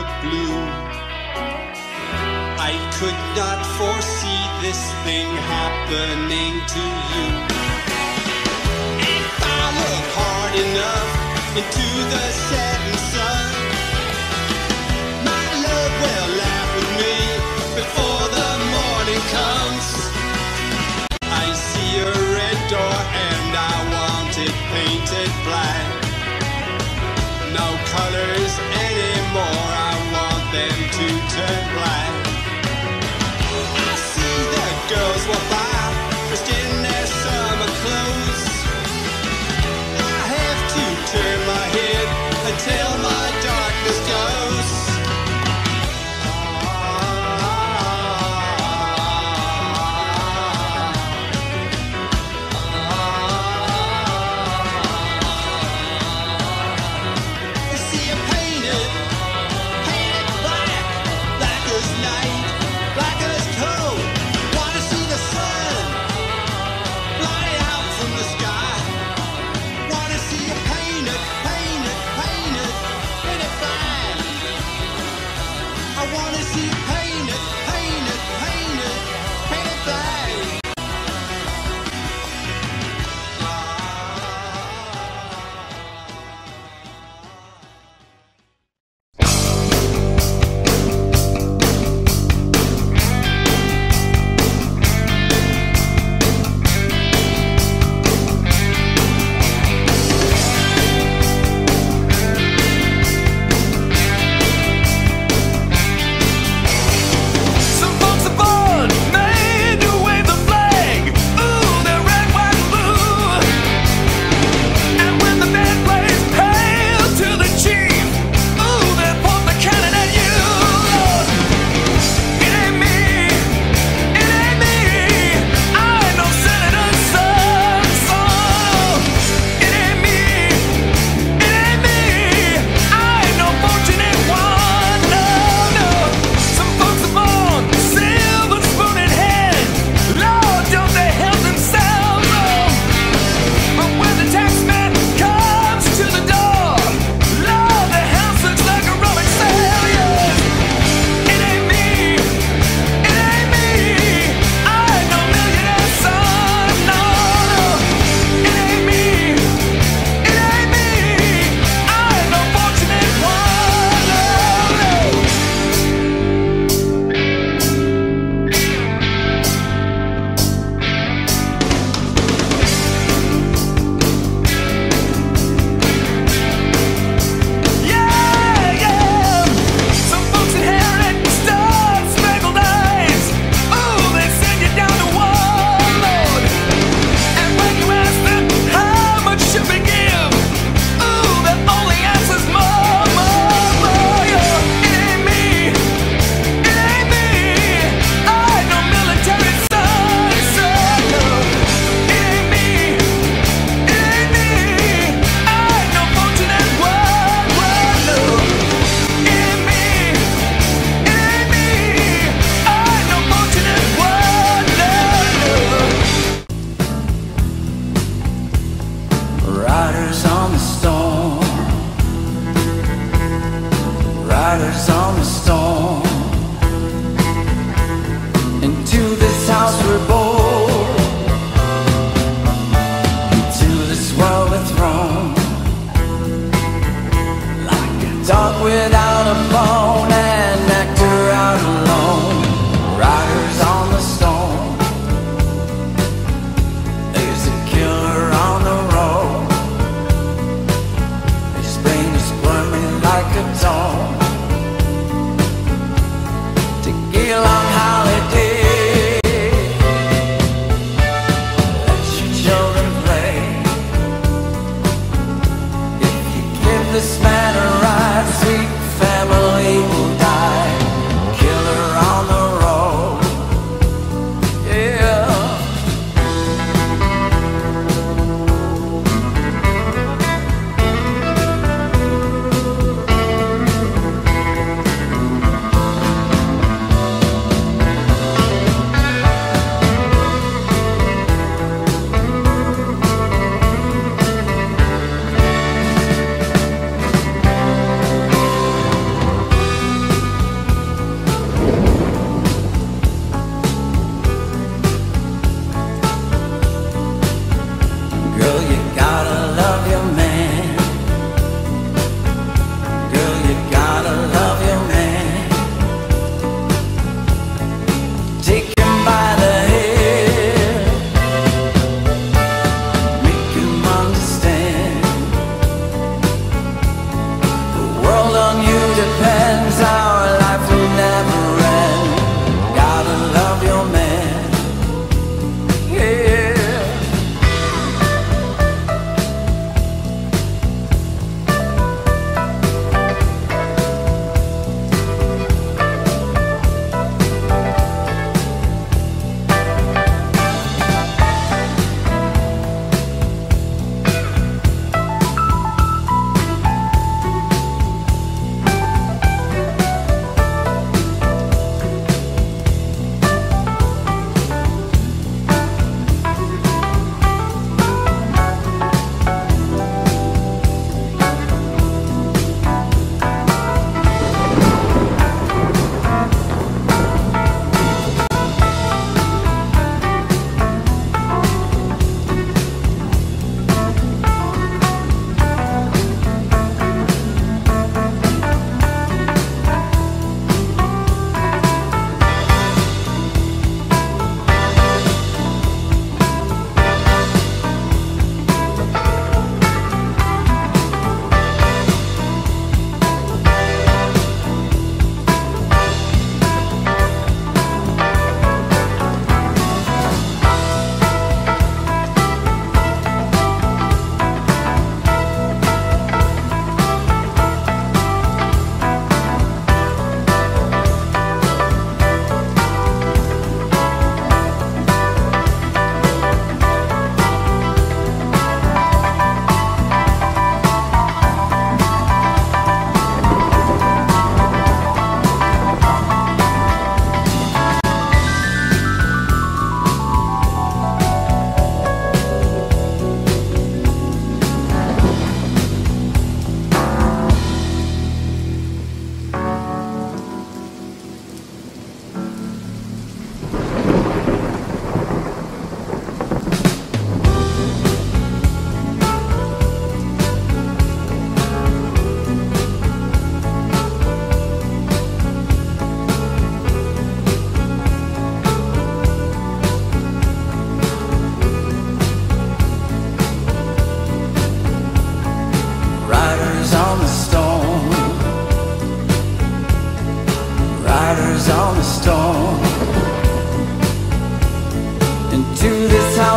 blue. I could not foresee this thing happening to you. If I look hard enough into the setting sun, my love will laugh with me before the morning comes. I see a red door and I want it painted black. No colors anymore, I want them to turn black. I see the girls walk by, dressed in their summer clothes. I have to turn my head until my darkness goes. riders on the storm. Into this house we're born, into this world we're thrown, like a dog without a bone, an actor out alone. Riders on the storm, there's a killer on the road. His brain is burning like a dawn.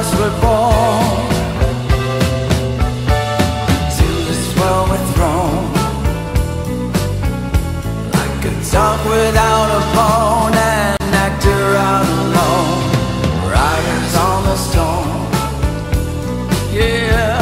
house we're born, to this world we're thrown, like a dog without a bone, an actor out alone, riders on the storm. Yeah.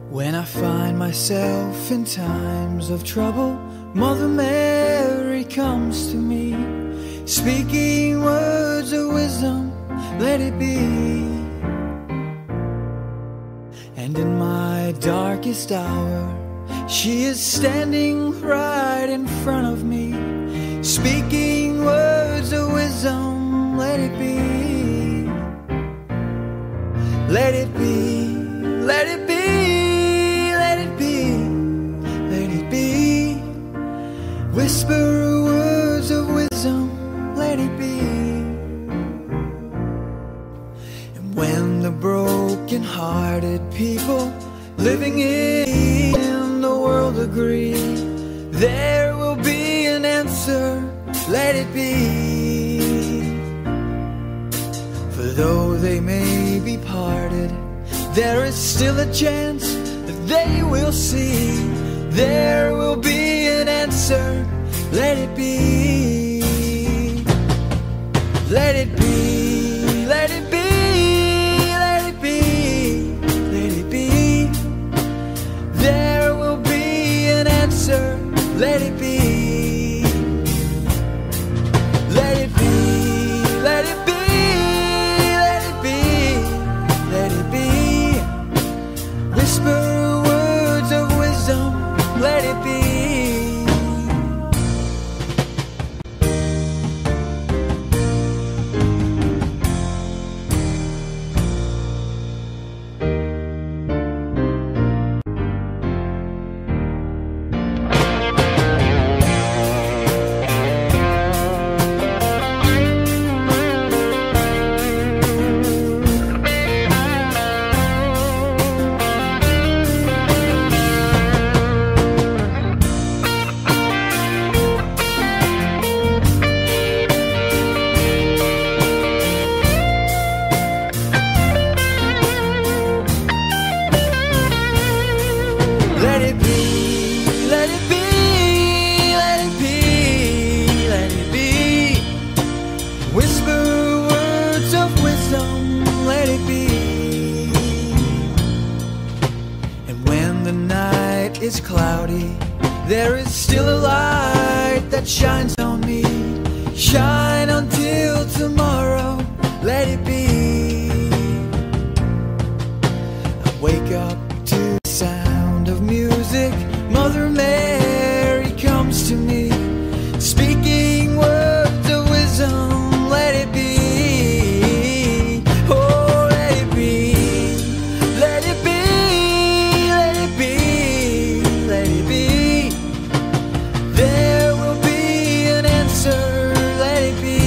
When I find myself in times of trouble, Mother Mary comes to me, speaking words of wisdom, let it be. And in my darkest hour, she is standing right in front of me, speaking words of wisdom, let it be. Let it be, let it be. Whisper words of wisdom, let it be. And when the broken-hearted people living in the world agree, there will be an answer, let it be. For though they may be parted, there is still a chance that they will see. There will be an answer, let it be. Let it be, let it be, let it be, let it be. There will be an answer, let it be. Let it be, let it be, let it be, let it be. Whisper words of wisdom, let it be. Cloudy, there is still a light that shines on me. Shine until tomorrow, let it be. I wake up to the sound of music. Mother Mary comes to me, speaking words of wisdom, let it be. Oh, let it be, let it be, let it be. There will be an answer, let it be.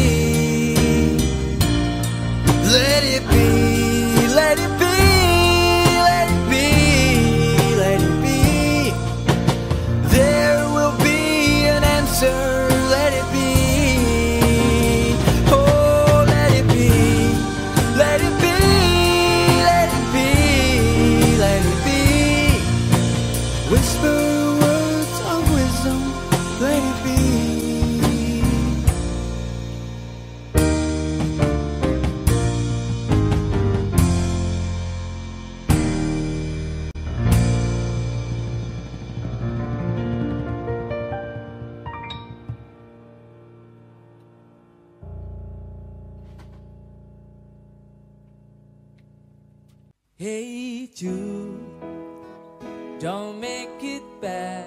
Let it be, let it be, let it be, let it be. There will be an answer, let it be. Oh, let it be, let it be, let it be, let it be. Whisper words of wisdom, let it be. Hey Jude, don't make it bad.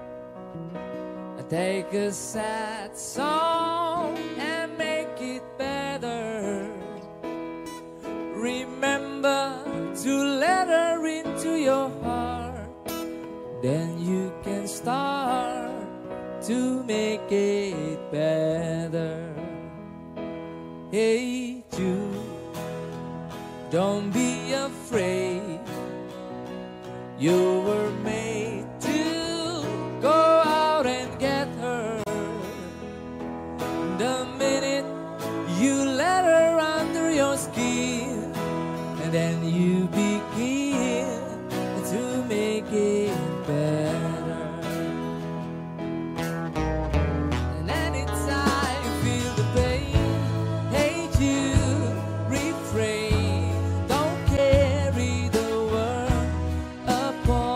Take a sad song and make it better. Remember to let her into your heart, then you can start to make it better. Hey Jude, don't be afraid. You were made to go out and get her. The minute you let her under your skin, and then you begin to make it better. And anytime you feel the pain, hate you, refrain. Don't carry the world upon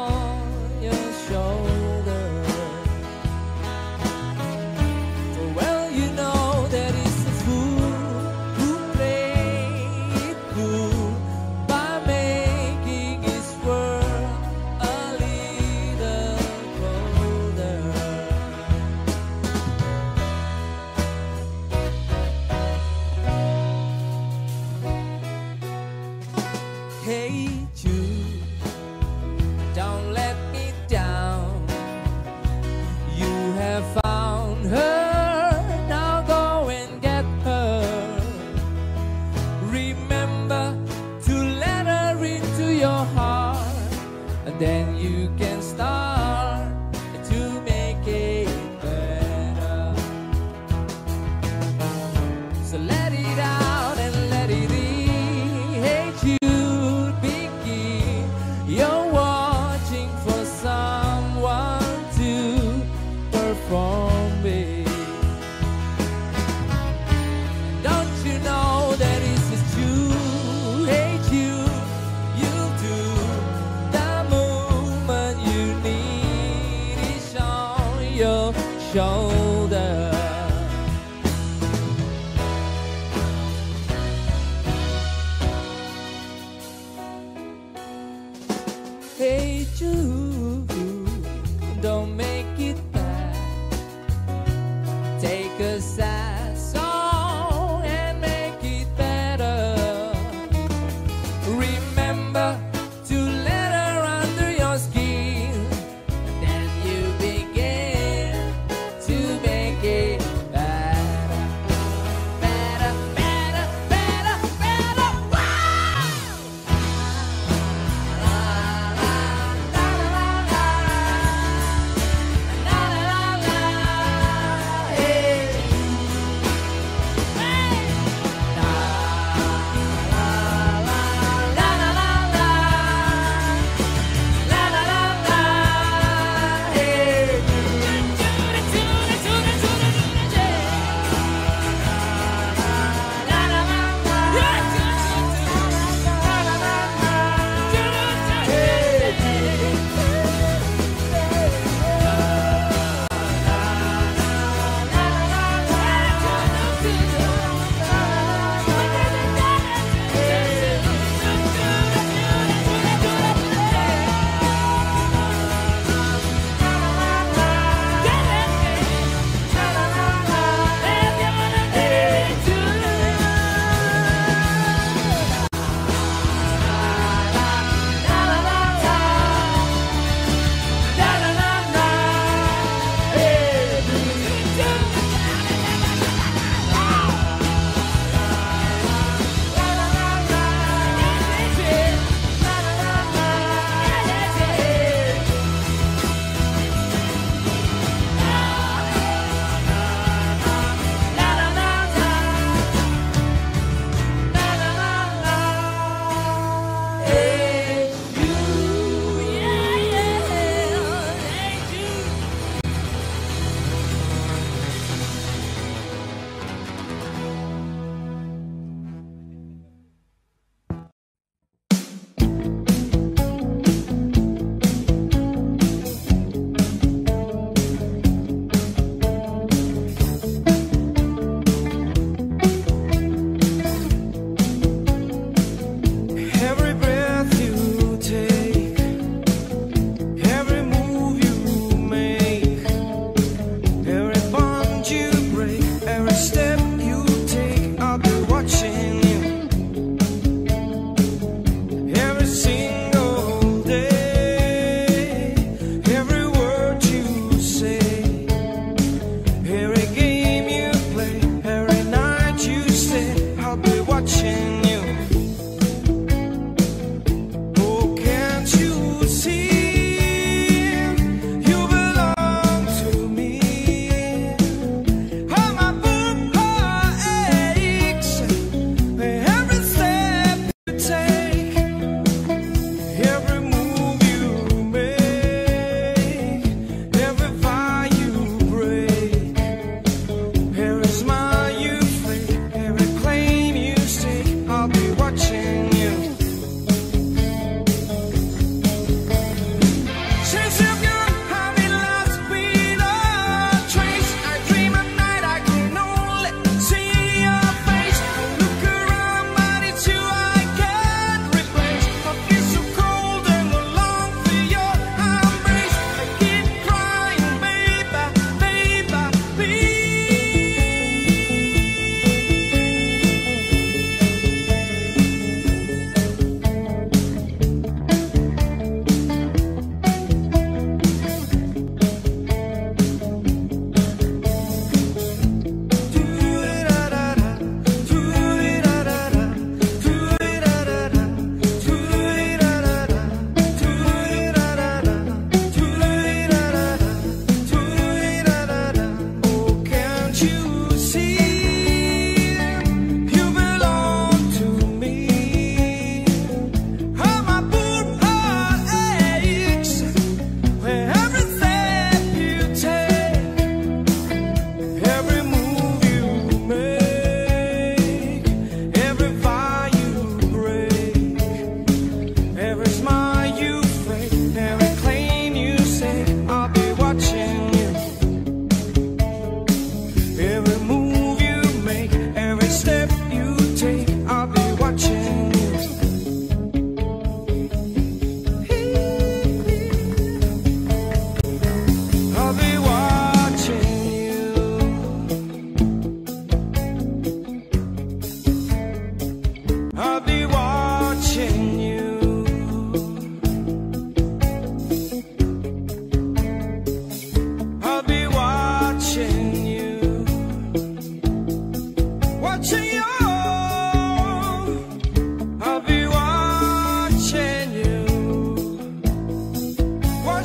then you can start to make it better. So let it out and let it in. Hey Jude, begin. You're watching for someone to perform it. Don't you know that this is true? Hey Jude, you'll do the movement you need is on your shoulder. Hey Jude, don't make it bad. Take a sad song and make it better. Remember to let her under your skin, and then you begin to make it better. Better, better, better, better. Wow! La, la, la, la, la,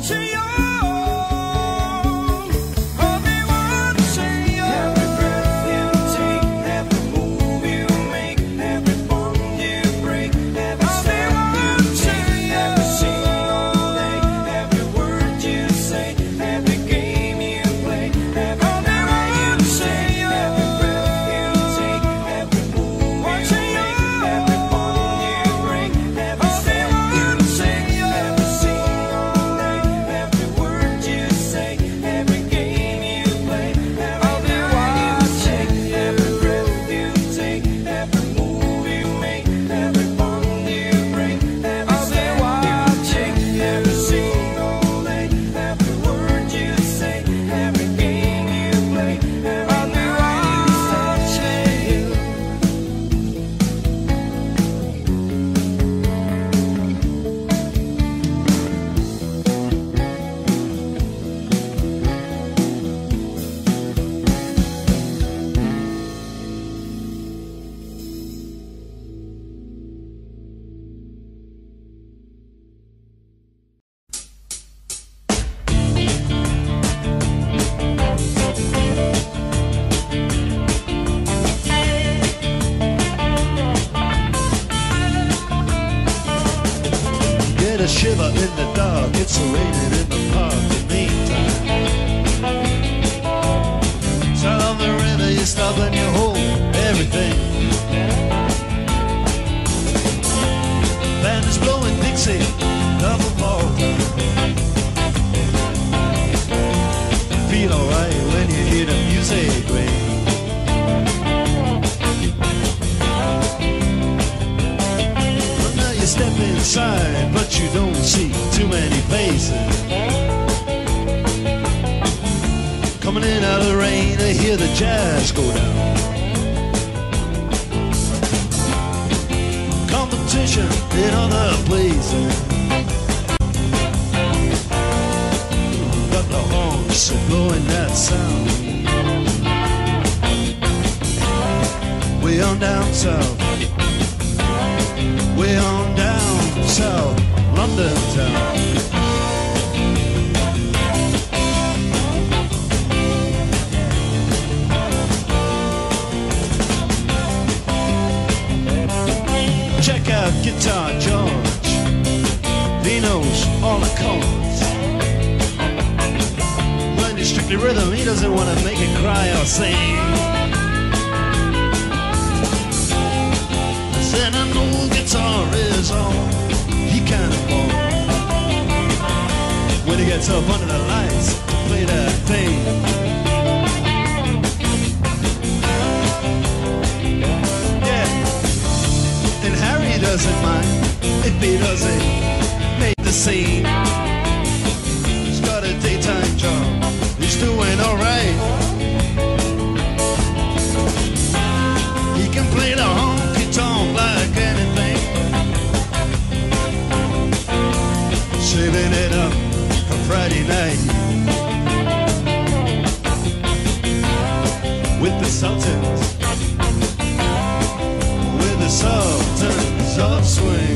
watching you. I'll be watching you. Every breath you take, every move you make, every bond you break, every step you take, every single day, every word you say, every game you play, every night you say, every breath you take, every move you make, every bond you break, every step you take, every single day, every word you say, every game you play, every night you take, every breath you take, every move you make, every bond you break, every step you take, every single day, every word you say, every game you play, every night you watching you. Get a shiver in the dark, it's raining in the park. In the meantime, south of the river, you stop and you hold everything. Band is blowing Dixie, double ball time. Feel alright when you hear the music ring. Well, now you step inside, but you don't see too many faces. Coming in out of the rain, I hear the jazz go down. Competition in other places, but the horns are blowing that sound. Way on down south, way on down south, London town. Check out Guitar George, he knows all the chords. When it's strictly rhythm, he doesn't want to make it cry or sing. Then an old guitar is all he can afford. When he gets up under the lights to play that thing, yeah. And Harry doesn't mind if he doesn't make the scene. He's got a daytime job, he's doing alright. He can play the honky tonk like anything, saving it up for Friday night with the Sultans, with the Sultans of Swing.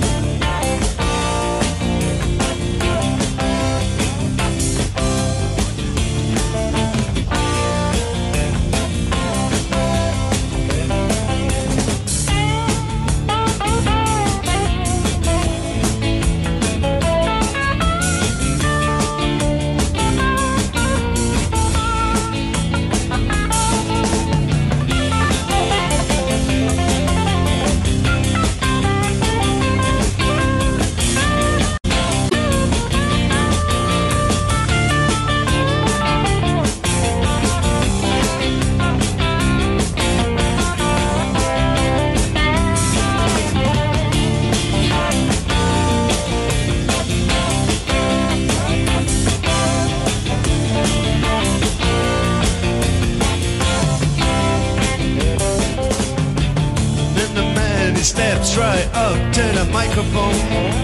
Steps right up to the microphone,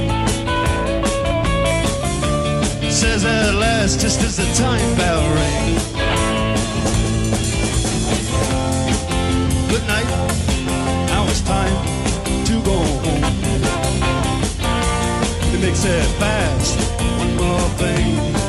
says at last, just as the time bell rings, good night, now it's time to go home. It makes it fast, one more thing.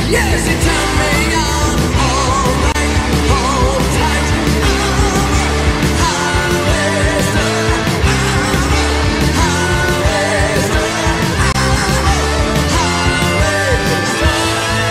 Yes, it turned me on all night, all tight. Highway star, highway star, highway star.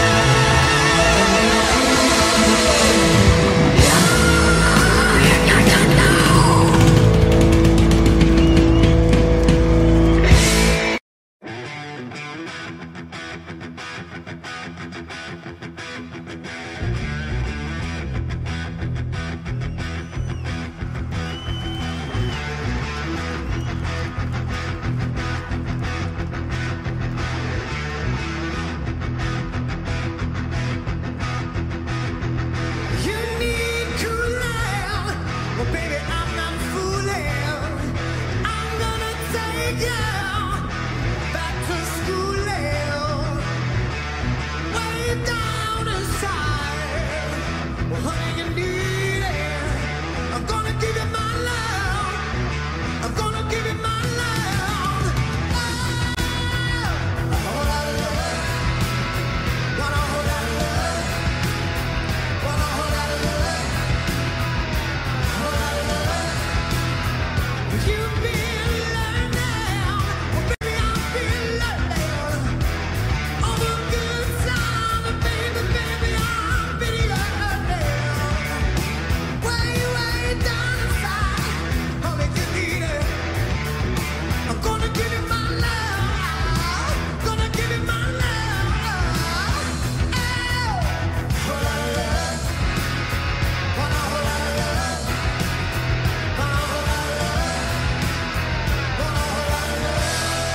You need cooling, well baby I'm not fooling. I'm gonna take you back to schooling, way down inside. Well honey you need it. I'm gonna give you my love. I'm gonna give you my love. Oh, a whole lot of love. Want a whole lot of love. Want a whole lot of love, whole lot of love. You've been learning, well baby I've been learning. All the good times, baby, baby I've been learning. Way, way down inside, honey you need it. I'm gonna give you my love, gonna give you my love. Oh, whole lot of love. Want a whole lot of love. Want a whole lot of love. Want a whole lot of love.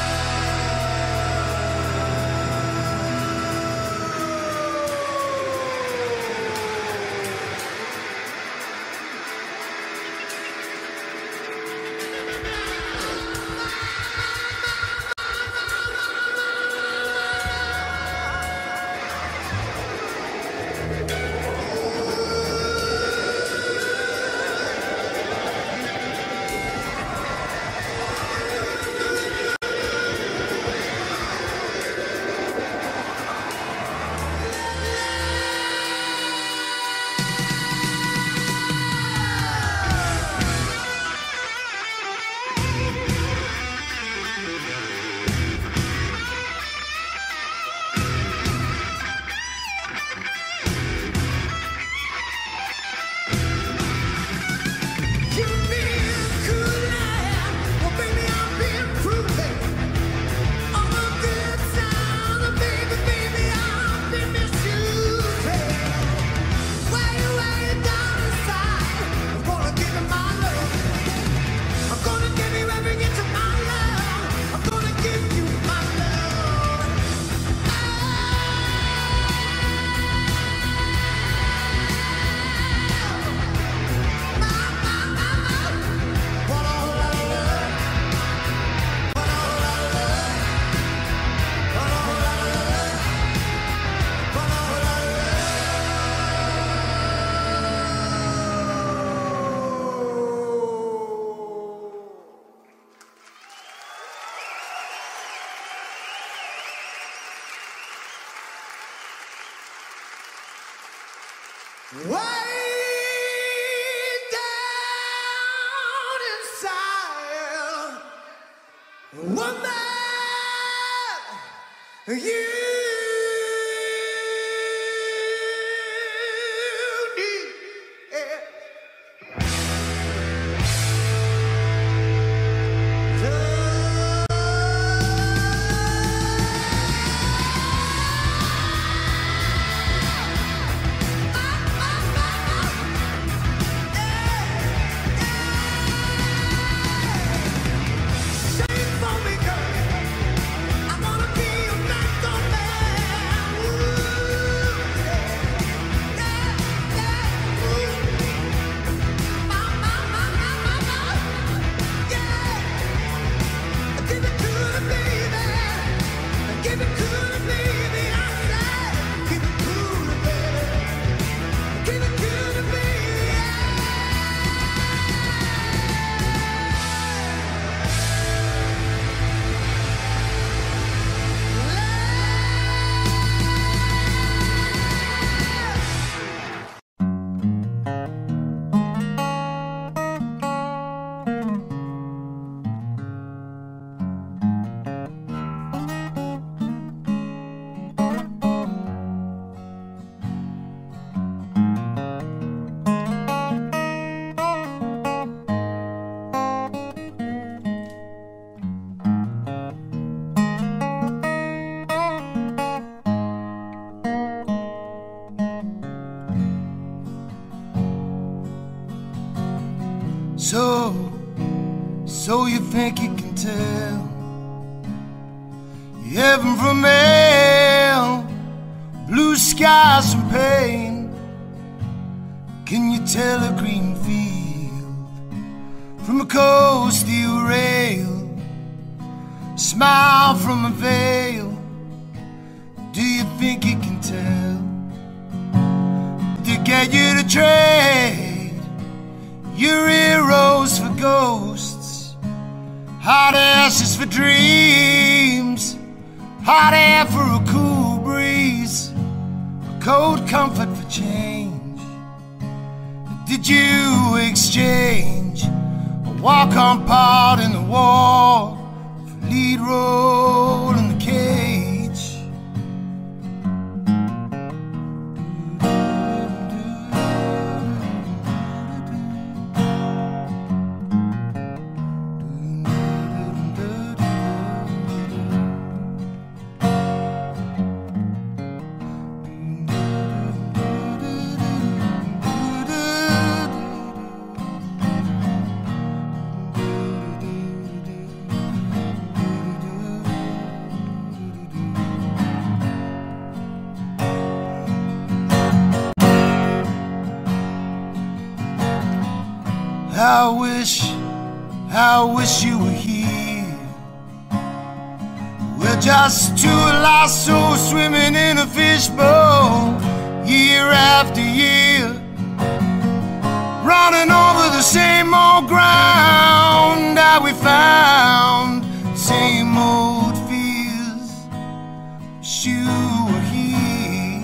You've been cooling, well baby I've been proving. All the good times, baby, baby I've been misusing. Way, way down inside, I'm gonna give you my love. I'm gonna give you every inch of my love. I'm gonna give you my love. Want a whole lot of love. Want a whole lot of love. Want a whole lot of love. Want a whole lot of love. Way down inside, woman, you need it. Sing for me, girl. I wanna be a man. So you think you can tell heaven from hell, blue skies from pain? Can you tell a green field from a cold steel rail, smile from a veil? Do you think you can tell? To get you to trade your heroes for ghosts, hot ashes for dreams, hot air for a cool breeze, a cold comfort for change. Did you exchange a walk-on part in the war for lead role in the cage? I wish you were here. We're just two lost souls swimming in a fishbowl, year after year, running over the same old ground that we found, same old fears. Wish you were here.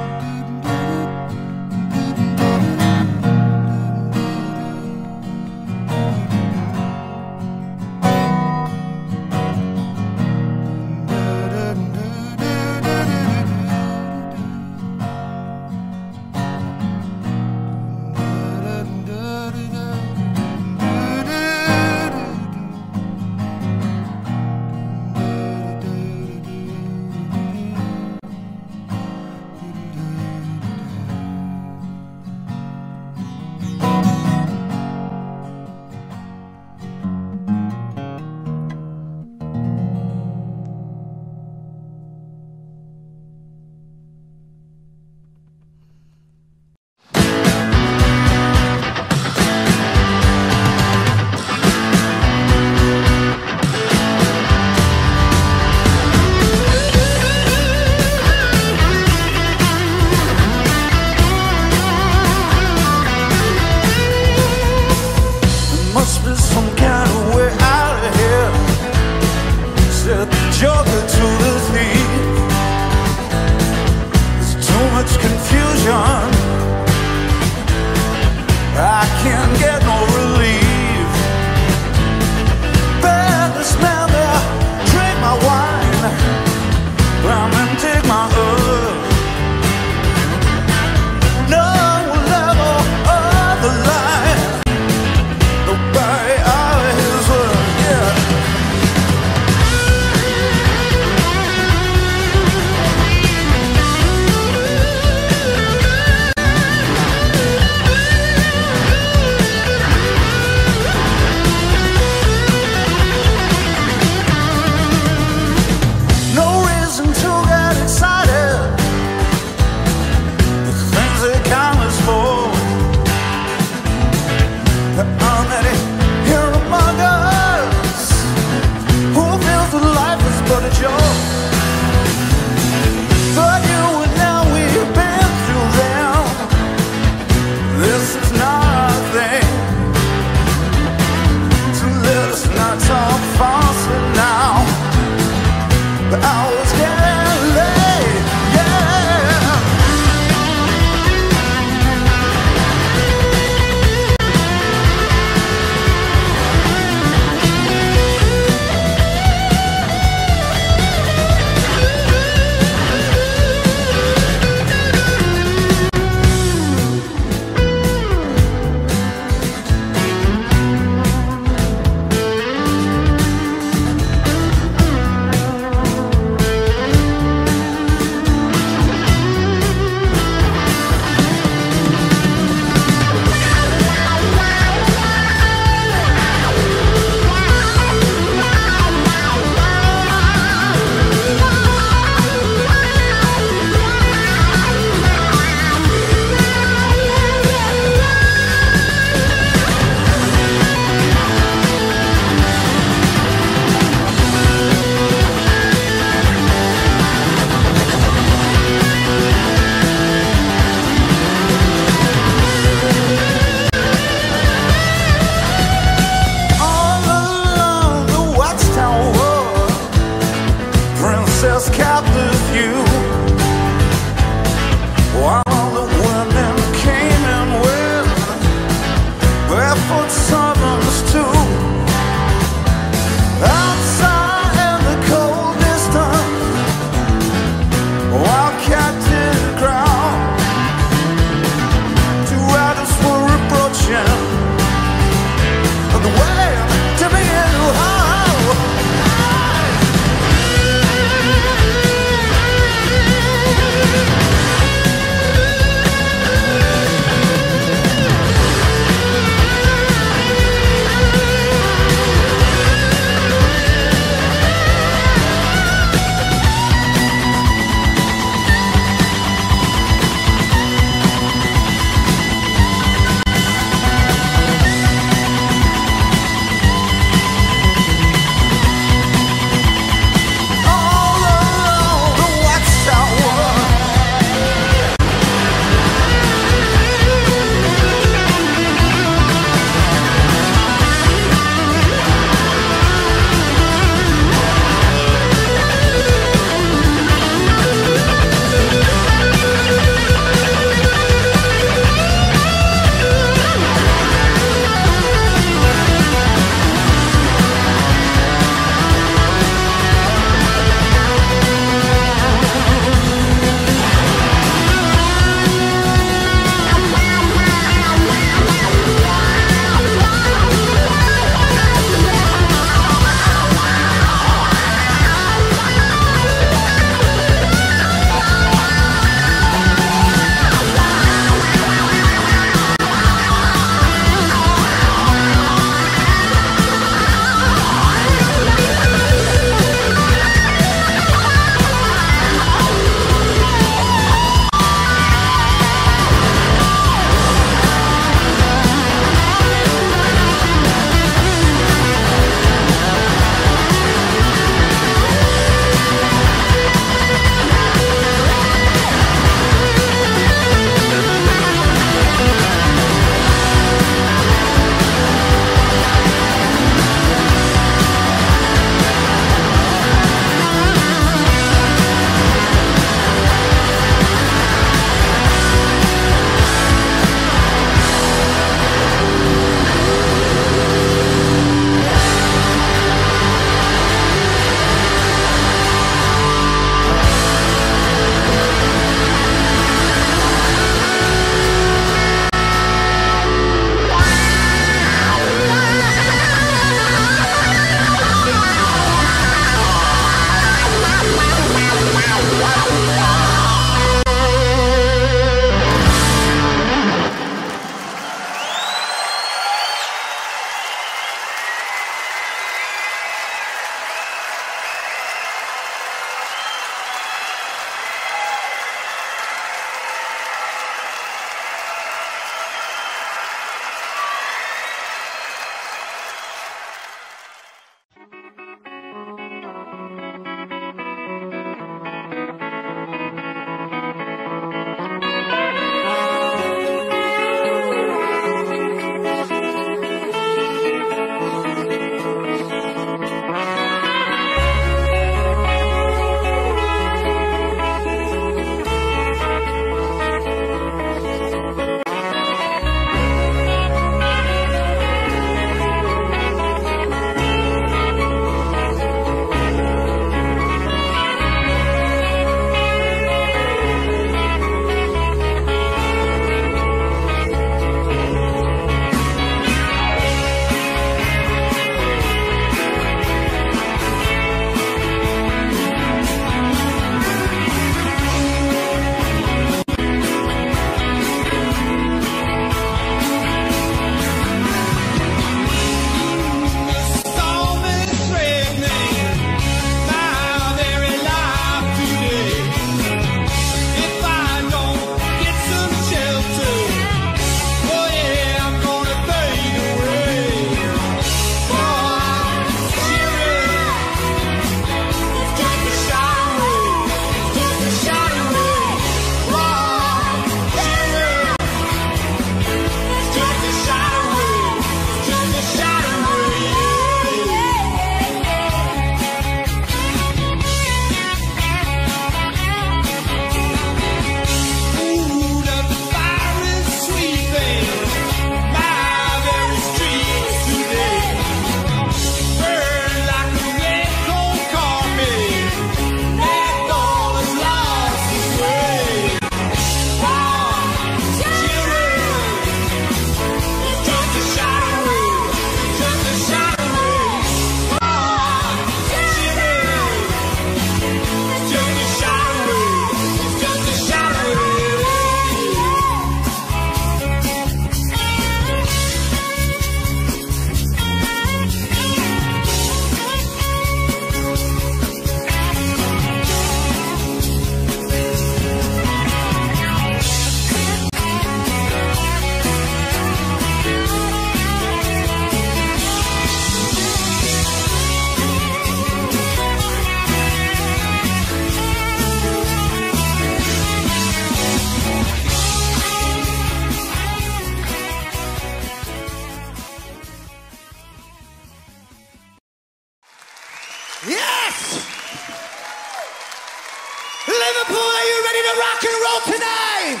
people, are you ready to rock and roll tonight?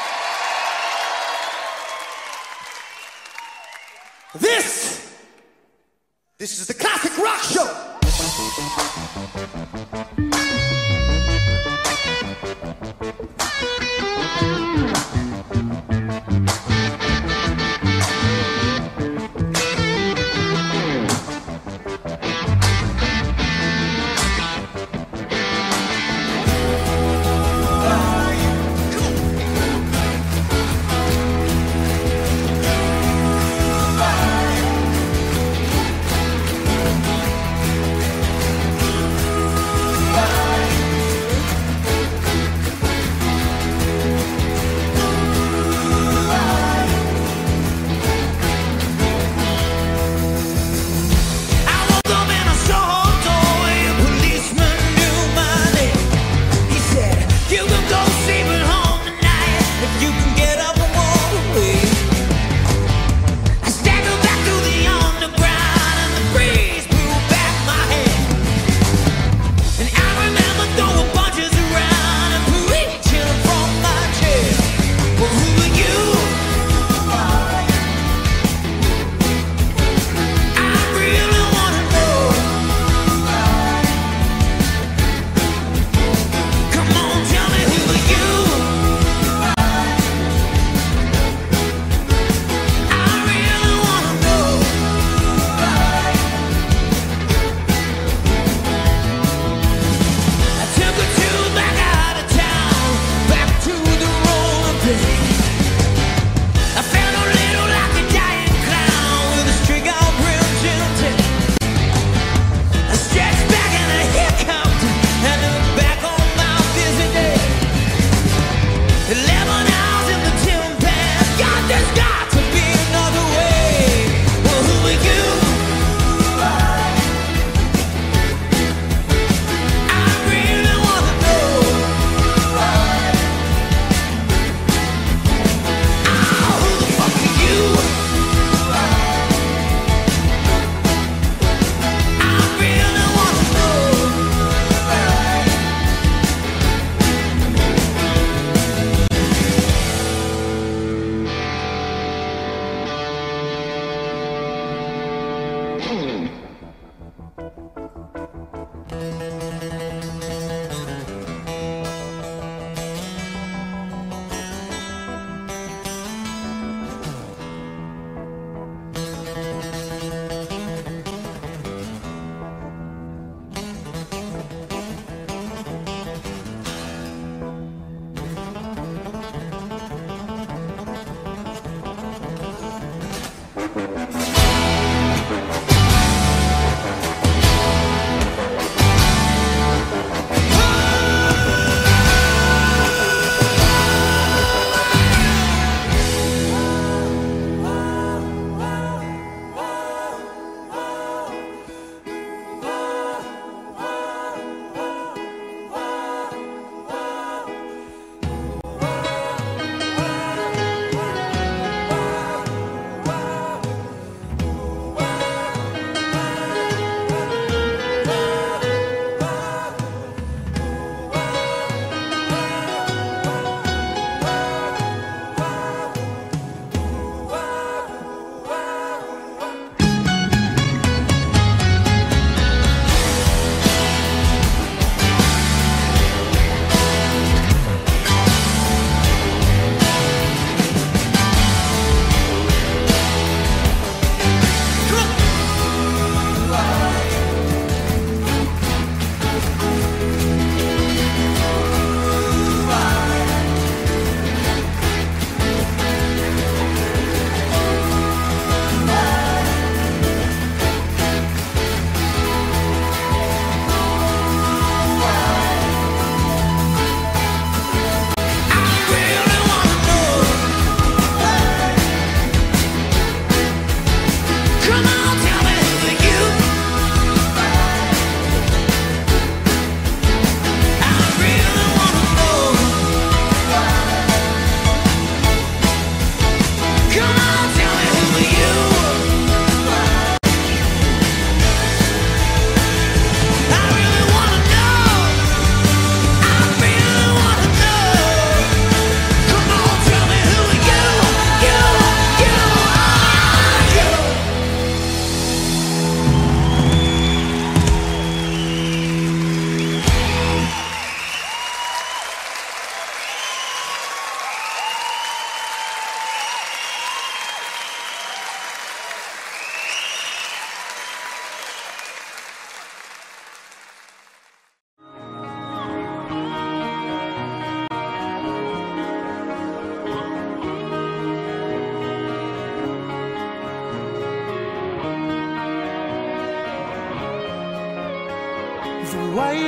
This is the Classic Rock Show.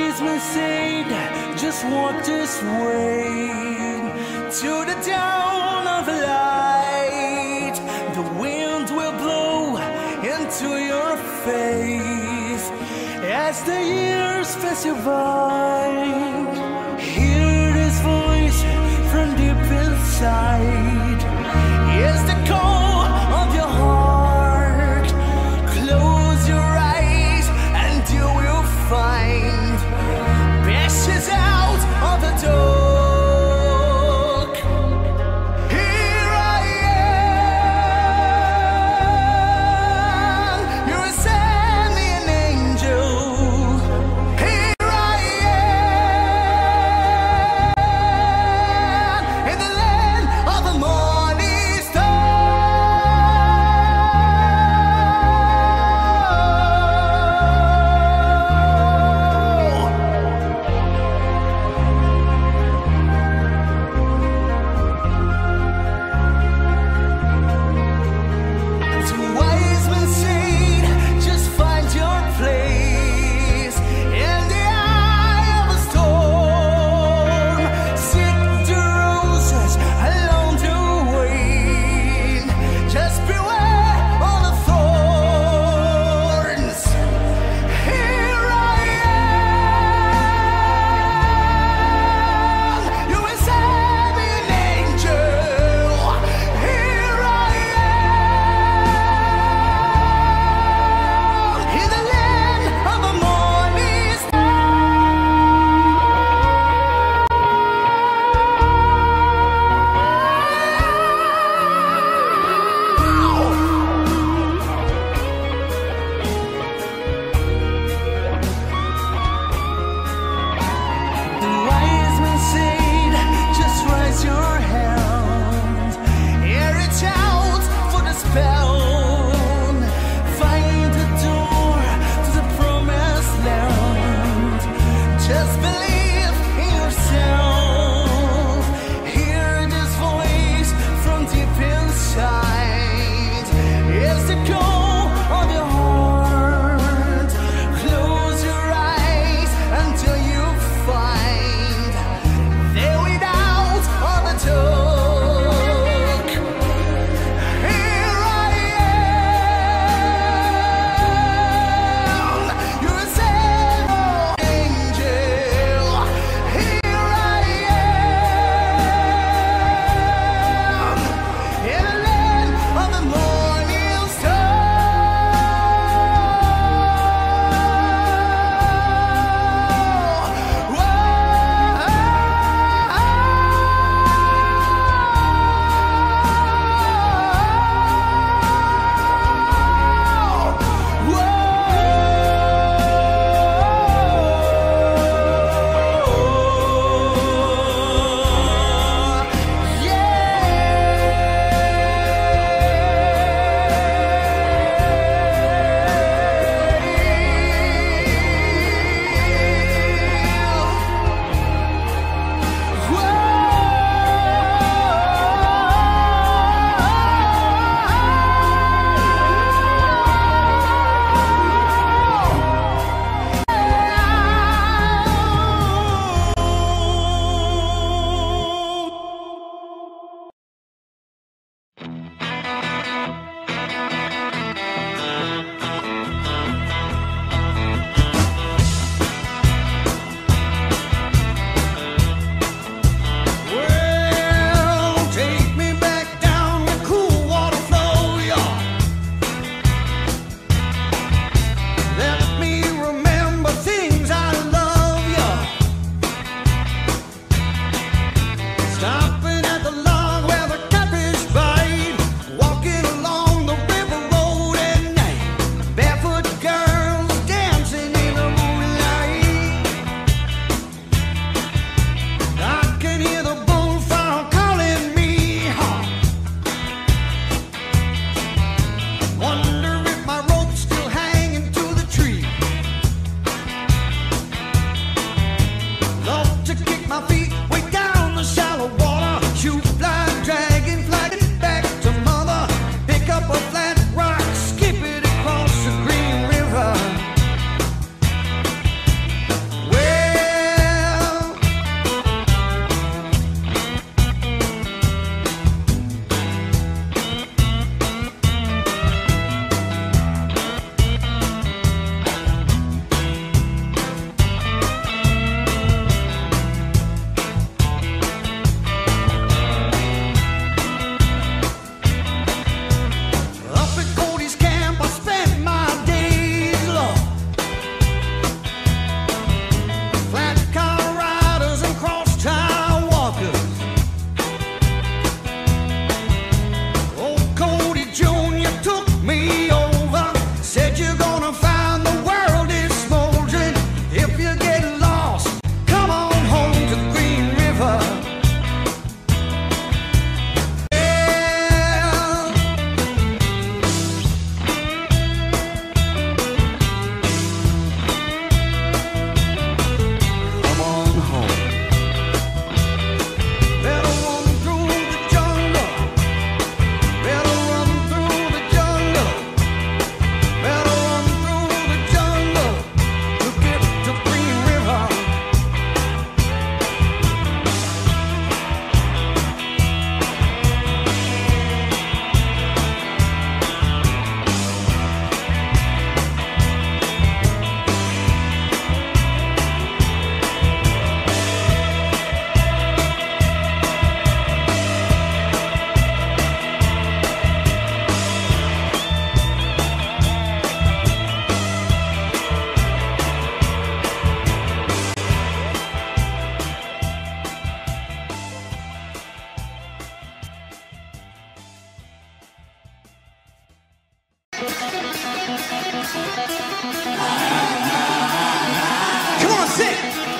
wise men said, just walk this way to the dawn of light. The wind will blow into your face as the years pass you by. Hear this voice from deep inside. It's the call of your heart. Close your eyes and you will find passes out of the dark. Here I am. You send me an angel. Here I am in the land of the morning star. The wise men said, just find your place in the eye of a storm. Seek the roses along the way. Just beware of the thorns. Here I am. You will send me an angel. Here I am in the land of the morning star. The wise men said, just raise your hand and reach out for the spell. Find the door to the promised land. Just believe in yourself. Hear this voice from deep inside. It's the call of your heart. Close your eyes until you find the way out of the dark. Here I am. You're a sent angel. Here I am in the land of the morning star. Well, take me back down the cool water flow, y'all. Let me remember things I love, y'all. Stopping at the log where the catfish bite. Walking along the river road at night. Barefoot girls dancing in the moonlight. I can hear the bullfrog calling me home. Wonder if my rope's still hanging to the tree. Love to kick my feet way down the shallow water. Shoot fly, dragonfly, get back to mother. Pick up a flat rock, skip it across the green river. Well, Come on, sing.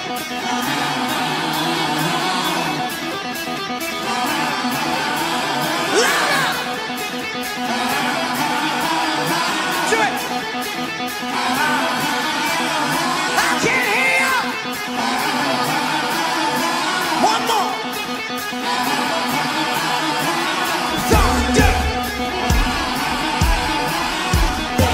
Louder. Do it. I can't hear you. One more. Thunder.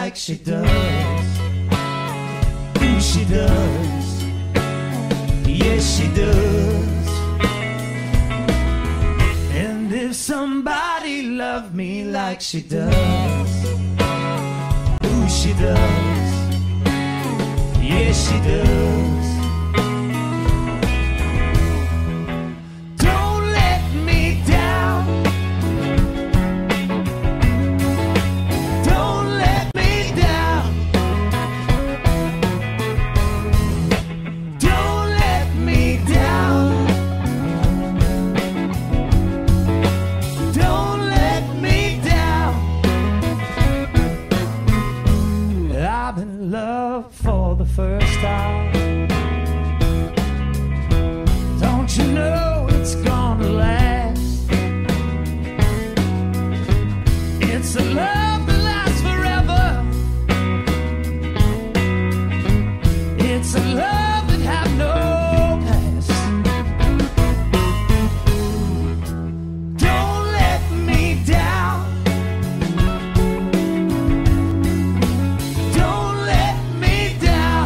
like she does. Ooh, she does. Yes, she does. And if somebody loved me like she does, ooh, she does. Yes, she does. Don't let me down. Don't let me down. Don't let me down. Don't let me down. I'm in love for the first time. Don't you know it's gonna last? It's a love that lasts forever. It's a love that have no past. Don't let me down. Don't let me down.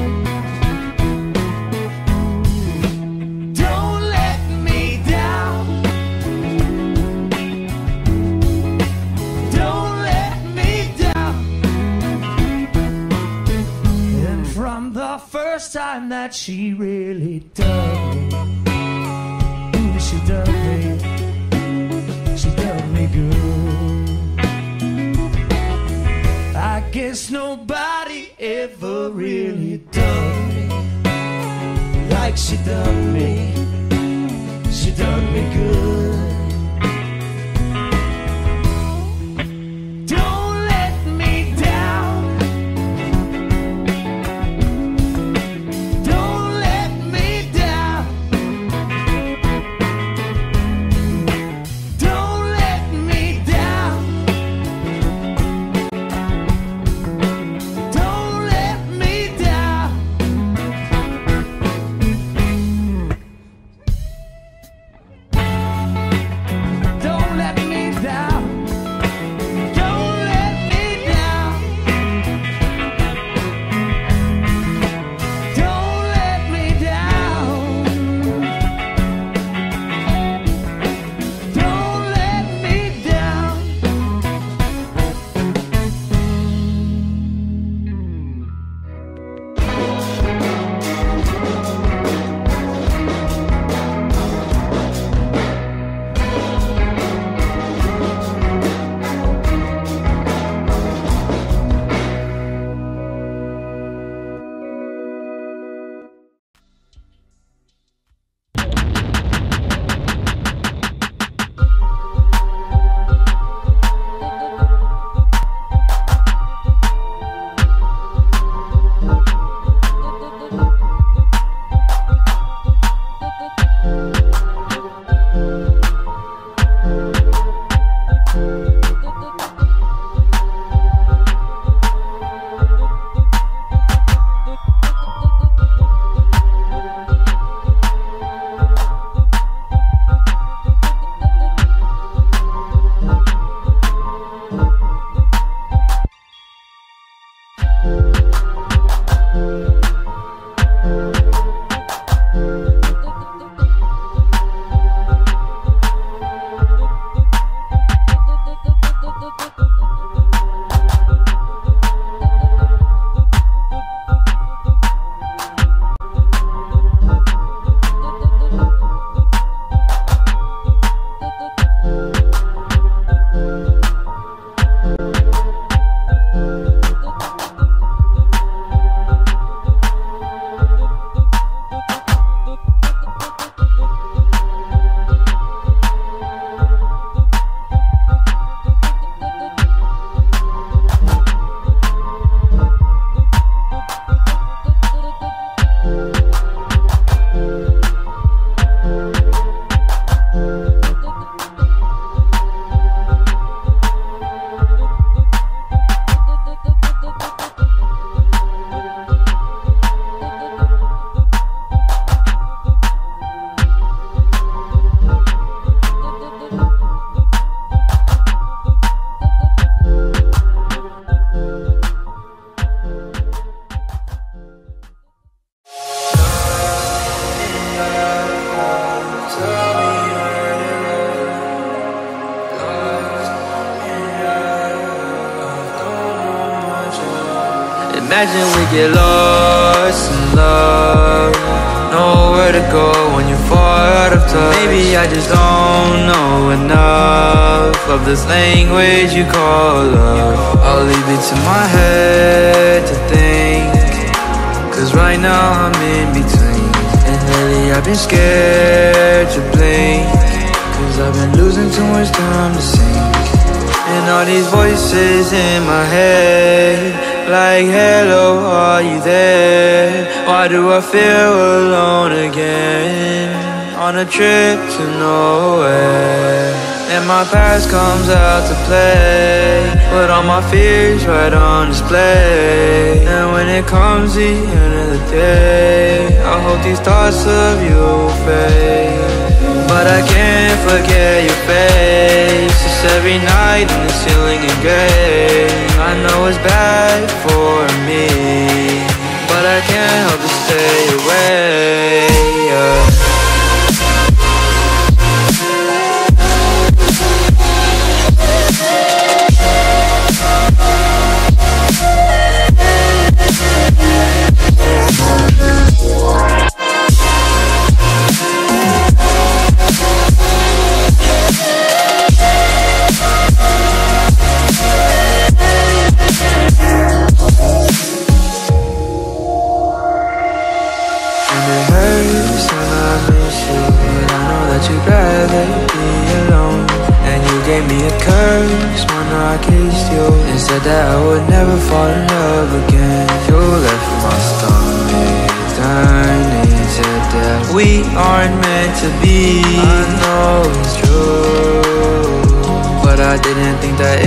Don't let me down. Don't let me down. And from the first time that she really dug me, ooh, she dug me. She dug me good. I guess nobody ever really dug me like she dug me. She dug me good. Don't let me down. Don't let me down. Don't let me down. Don't let me down. Imagine we get lost in love, nowhere to go when you fall out of touch. Maybe I just don't know enough of this language you call love. I'll leave it to my head to think, cause right now I'm in between. And lately I've been scared to blink, cause I've been losing too much time to sink. And all these voices in my head, like hello, are you there? Why do I feel alone again, on a trip to nowhere? And my past comes out to play, put all my fears right on display. And when it comes the end of the day, I hope these thoughts of you fade. But I can't forget your face, it's every night in the ceiling in gray. I know it's bad for me, but I can't help but stay away, yeah. You'd rather be alone, and you gave me a curse when I kissed you, and said that I would never fall in love again. You left my stomach turning to death. We aren't meant to be, I know it's true, but I didn't think that